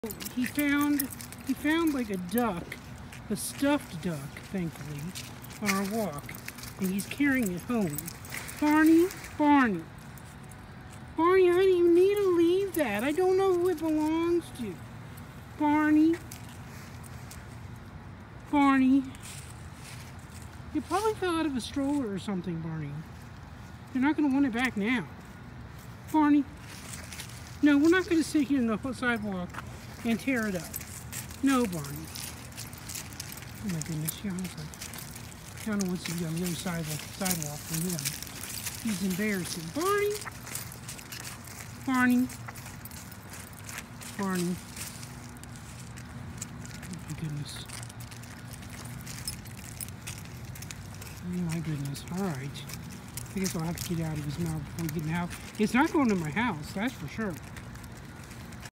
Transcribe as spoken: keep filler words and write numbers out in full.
He found, he found like a duck, a stuffed duck, thankfully, on our walk, and he's carrying it home. Barney, Barney, Barney, honey, you need to leave that. I don't know who it belongs to. Barney, Barney, you probably fell out of a stroller or something, Barney. You're not going to want it back now. Barney, no, we're not going to sit here on the sidewalk and tear it up. No, Barney. Oh my goodness, Tiana's like, Tiana wants to be on the other side of the sidewalk from him. He's embarrassing. Barney? Barney? Barney? Oh my goodness. Oh my goodness. Alright. I guess I'll have to get out of his mouth before we get in the house. It's not going to my house, that's for sure.